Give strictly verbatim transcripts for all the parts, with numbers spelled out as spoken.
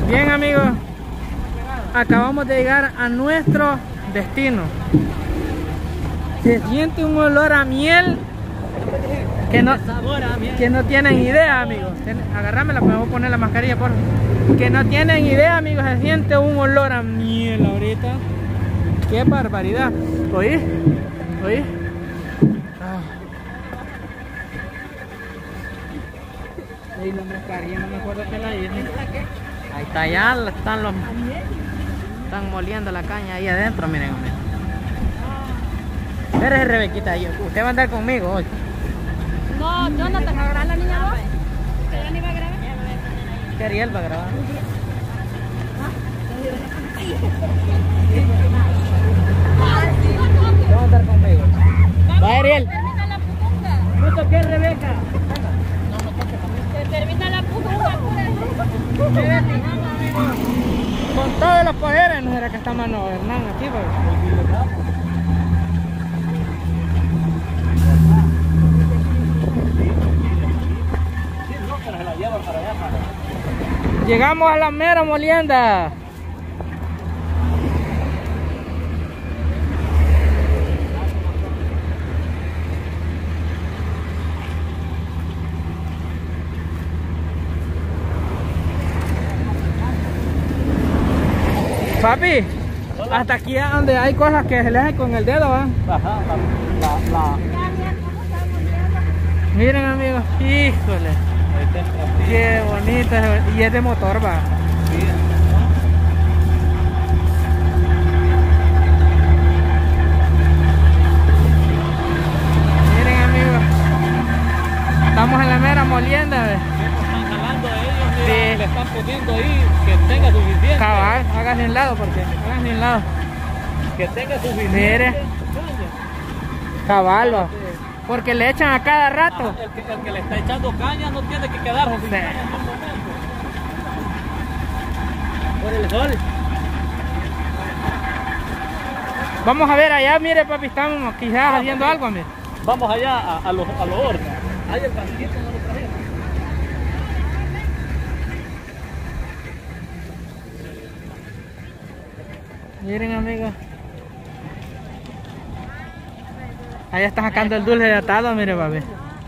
Bien, amigos, acabamos de llegar a nuestro destino. Se siente un olor a miel que no, que no tienen idea, amigos. Agarrámela, me voy a poner la mascarilla, por favor. Que no tienen idea, amigos, se siente un olor a miel ahorita. Qué barbaridad. ¿Oí? ¿Oí? Ah. Y la mascarilla, no me acuerdo que la hice. Ahí está, ya están los... Están moliendo la caña ahí adentro, miren, miren. Eres Rebequita, usted va a andar conmigo hoy. No, Jonathan, ¿va a grabar la niña vos? ¿Que ya ni va a grabar? ¿Qué Ariel va a grabar? Va a andar conmigo. Va, Ariel. Termina la pupunga. ¿No toqué, Rebeca? Se termina la pupunga. Con todos los poderes, no será que está mano Hernán aquí, pues. Llegamos a la mera molienda. Papi, hasta aquí es donde hay cosas que se le hacen con el dedo, ¿va? Ajá, la, la, la. Miren, amigos, híjole. Qué bonito, y es de motor, va. Sí. Miren, amigos, estamos en la mera molienda, ¿ves? Están jalando a ellos, mira, Sí. le están poniendo ahí que tenga suficiente. Cabal, háganse un lado, porque háganse un lado. Que tenga suficiente. Mire. Cabal, va. Porque le echan a cada rato. Ajá, el, que, el que le está echando caña no tiene que quedar Sí. por el sol. Vamos a ver allá, mire, papi, estamos quizás haciendo algo, mire. Vamos allá a, a los a los hornos. Ahí el banquito no lo trajeron. Miren, amigos. Allá está sacando el dulce de atado, mire, papi.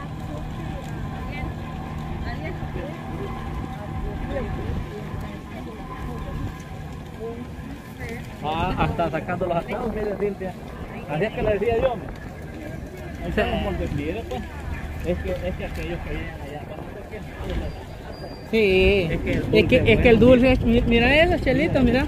Ah, hasta sacando los atados, mire, Cintia. Así es que le decía yo, mire. Ahí está como el despliegue, pues. Es que, es que aquellos que vienen allá, Sí, Es que el es dulce que, es es que el bueno. dulce es... mi- Mira esos chelitos, mira.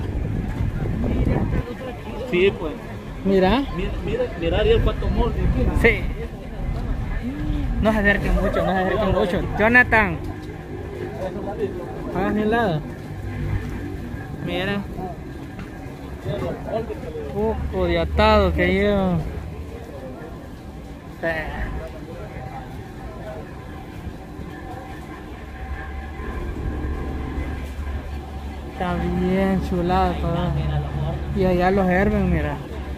sí, pues. Mira. Mira, mira, mira Ariel cuánto molde tiene. Sí. No se acerquen mucho, no se acerquen mucho. Jonathan. Háganse un lado. Mira. Poco de atado que llevo. Sí. Está bien chulado todo. Y allá los herben, mira.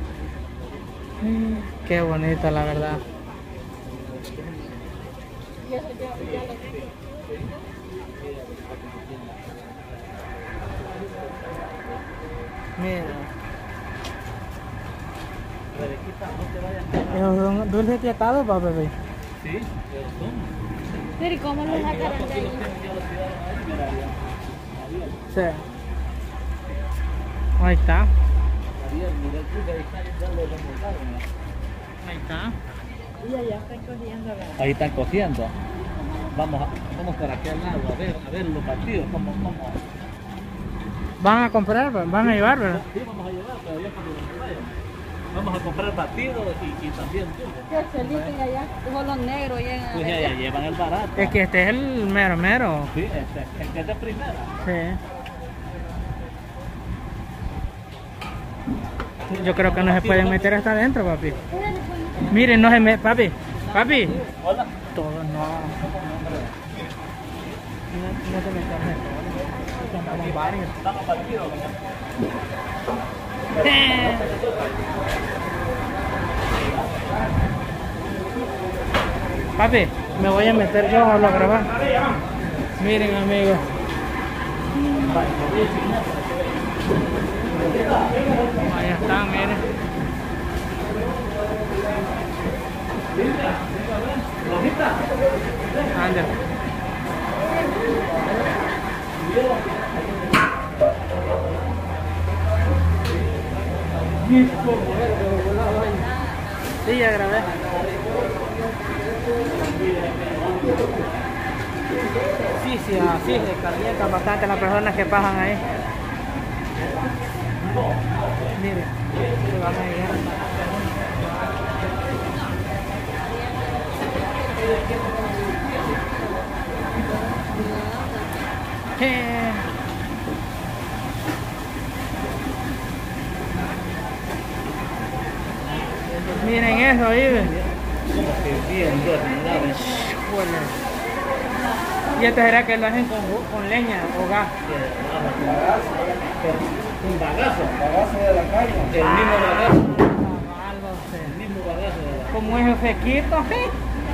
Mm, Qué bonita, la verdad. Mira. Esos son dulces de atado, pa, bebé. Sí, pero son. Pero ¿y cómo lo sacaron de ahí? Sí. Ahí está. Ahí está. Y allá están cogiendo. Ahí están cociendo. Vamos, a, vamos por aquel lado a ver, a ver los partidos, cómo, cómo. Van a comprar, van a llevar, ¿verdad? Sí, vamos a llevar, pero ya cuando nos vayan. Vamos a comprar batidos y, y también dulces. ¿Qué chelito allá? Como los negros llegan. Pues ya, ya llevan el barato. Es que este es el mero mero. Sí, este, este es de primera. Sí. Yo creo que no se pueden meter hasta adentro, papi. Miren, no se me... Papi, papi. Hola. Todo no. No, no te metas en todo. Andamos varios. Estamos partidos. Papi, me voy a meter yo a lo grabar. Miren, amigos. Ahí están, miren. Ande. Sí, ya grabé. Sí, sí, así se calientan bastante las personas que pasan ahí. Mire, se van a llegar. ¿Qué? Miren eso ahí, ven. Y esto será que lo hacen con, con leña o gas. Un bagazo. Bagazo de la caña. El mismo bagazo. El mismo bagazo de la... Como es sequito, ¿sí?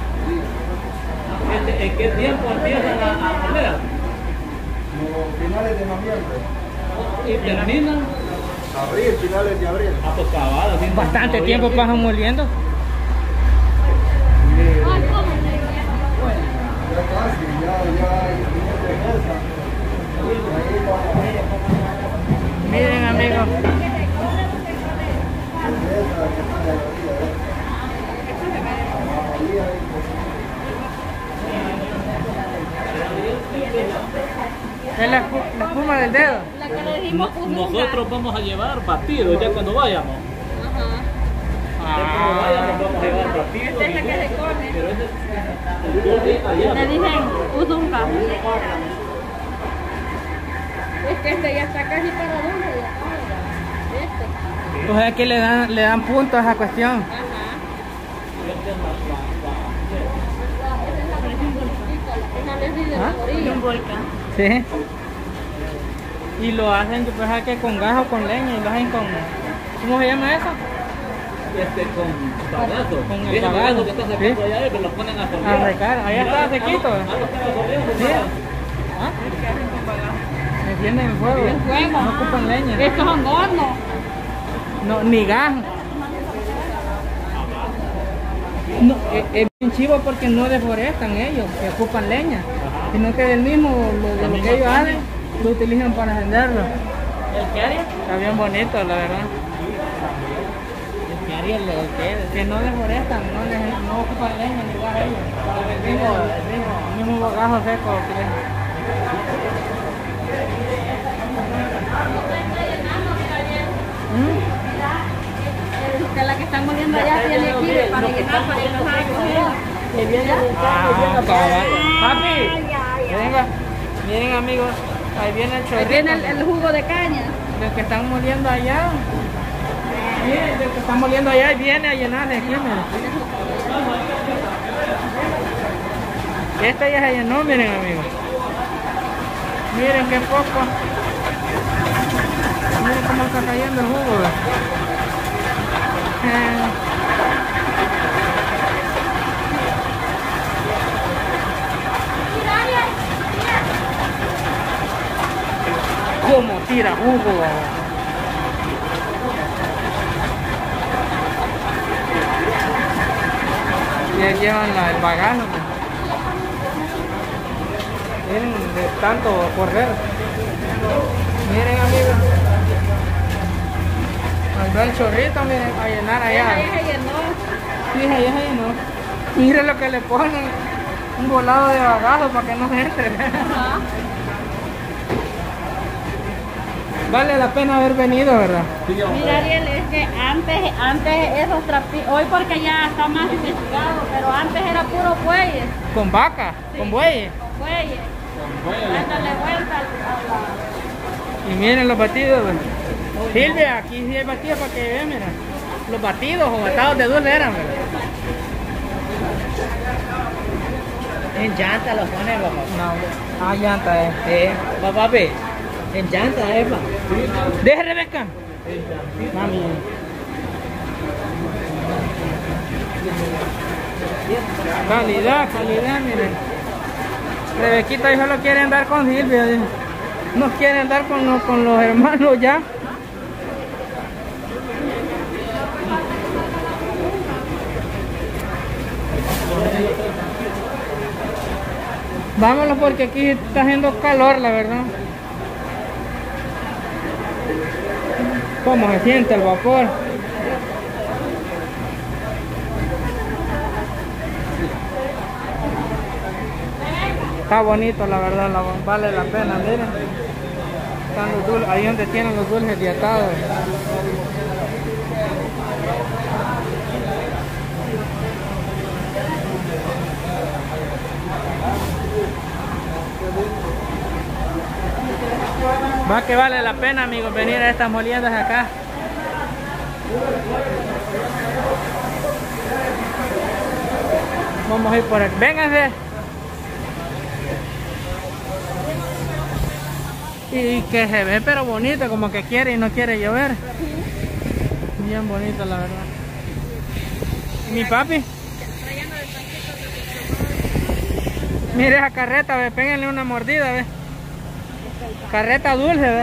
Este, ¿En qué tiempo empiezan a, a moler? Los finales de noviembre. Y terminan. Abril, finales de abril. A pues cabal, así Bastante no, tiempo pasan moliendo. Ya casi, ya, ya hay de mesa. Miren, amigos. Es la, la espuma del dedo. La que le dijimos No, nosotros vamos a llevar batidos ya cuando vayamos. Ajá. Ya cuando vayamos vamos a llevar batidos. Esta es la que se come. Pero ese es allá. Le dicen uzunca. Es que este ya está casi para dulce. Este. O sea que le dan, le dan puntos a esa cuestión. Ajá. ¿Ah? Un volcán. Sí. Y lo hacen pues, que con gas o con leña y lo hacen con... ¿Cómo se llama eso? Este con bagazo. Con el Ese bagazo, bagazo que está sacando sí. allá y que lo ponen a A solear. recar, allá está sequito. Ah, lo están soleando. Sí. ¿Ah? Me tienen el fuego. El fuego. No ocupan leña. Estos son hornos. No, ni gas. No, es, es bien chivo porque no deforestan ellos, que ocupan leña, sino que del mismo, lo, de lo que ellos hacen, lo utilizan para encenderlo. ¿El qué haría? Está bien bonito, la verdad. ¿El qué haría? ¿El qué? Que no deforestan, no, les, no ocupan leña ni gas ellos. El mismo, el mismo, el mismo bagazo seco. ¿Mm? Que la que están moliendo allá tiene aquí para llenar, para que no se recoger. Que viene el Ah, papi, ya, ya. venga, miren amigos, ahí viene el Ahí chorrito. viene el, el jugo de caña. Los que están moliendo allá. Miren, los que están moliendo allá y viene a llenar de aquí, miren. Este ya se llenó, miren amigos. Miren qué poco. Miren cómo está cayendo el jugo. Eh. Cómo tira jugo. Ya llevan la, el bagazo. Miren de tanto correr. Miren amigos. Ahí va el chorrito, miren, a llenar allá. Ahí se llenó. Sí, ahí se llenó. Miren lo que le ponen. Un volado de bagazo para que no se entre. Ajá. Vale la pena haber venido, ¿verdad? Mira Ariel, es que antes, antes esos trapitos, hoy porque ya está más investigado, pero antes era puro bueyes. Con vaca, Sí, con bueyes. Con bueyes. Dándole vuelta a la... Y miren los batidos, ¿verdad? Silvia, aquí sí hay batidos para que vean, mira. Los batidos o batados de dulce eran, ¿verdad? En llanta lo pone, papá. No, ah, llanta, eh. Eh, papá, papi. En llanta, eh, papá. Deje, Rebeca. Mami. Calidad, calidad, miren. Rebequita solo quiere andar con Silvia. Dice. no quieren andar con los, con los hermanos ya. Vámonos porque aquí está haciendo calor, la verdad. ¿Cómo se siente el vapor? Está bonito, la verdad, la, vale la pena, miren. Están los dulces, ahí donde tienen los dulces dietados. Va que vale la pena, amigos, venir a estas moliendas acá. Vamos a ir por aquí. Vénganse. Y que se ve pero bonito, como que quiere y no quiere llover. Bien bonito, la verdad. ¿Y mi papi? Mire esa carreta, ve, péguenle una mordida, ve. Carreta dulce, ve.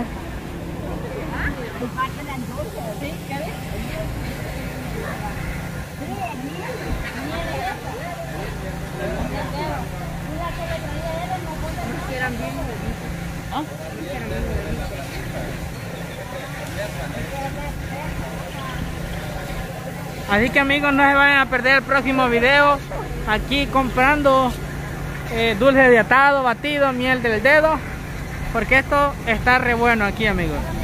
Así que amigos, no se vayan a perder el próximo video aquí comprando eh, dulce de atado, batido, miel del dedo, porque esto está re bueno aquí, amigos.